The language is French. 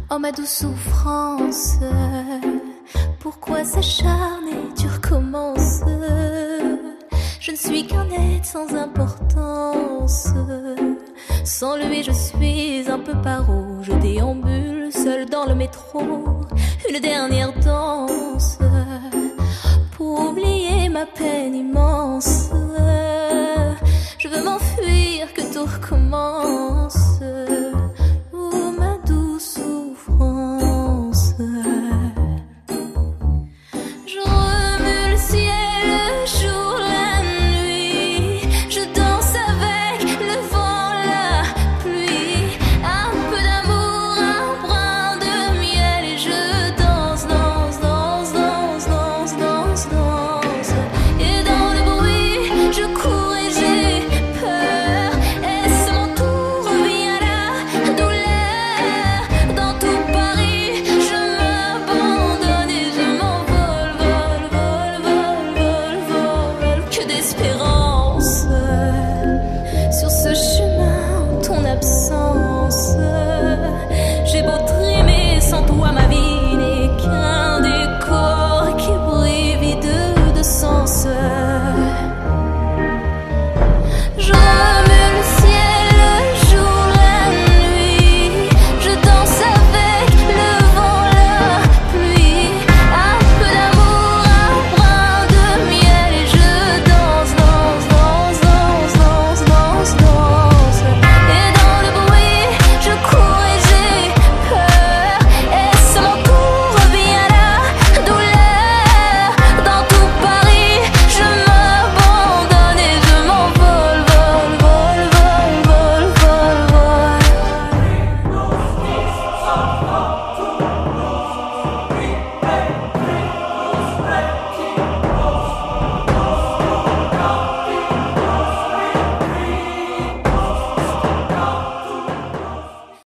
Oh ma douce souffrance, pourquoi s'acharner, tu recommences? Je ne suis qu'un être sans importance. Sans lui je suis un peu paro. Je déambule seul dans le métro, une dernière danse pour oublier ma peine immense. Je veux m'enfuir, que tout recommence.